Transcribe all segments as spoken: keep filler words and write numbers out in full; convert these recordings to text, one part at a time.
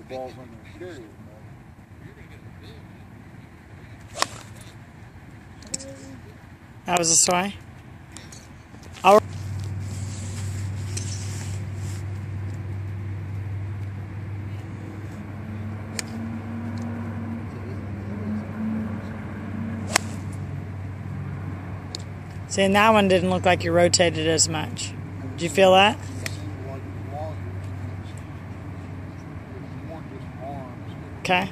ball's on the carrier. That was a sway. All See, and that one didn't look like you rotated as much. Did you feel that? Okay.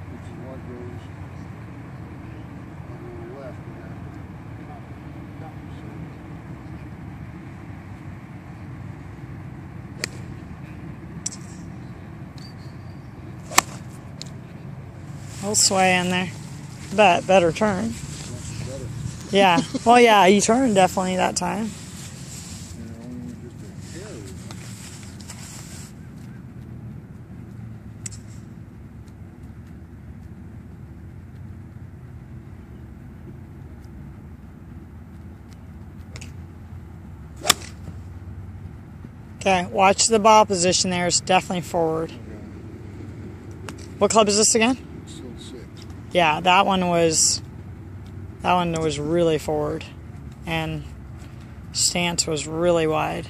A little sway in there, but better turn. Yeah. Well, yeah, you turned definitely that time. Okay, watch the ball position there. It's definitely forward. What club is this again? Yeah, that one was that one was really forward, and stance was really wide.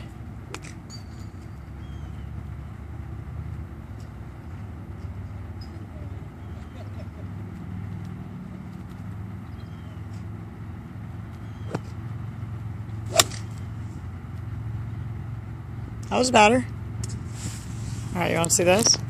That was better. All right, you want to see this?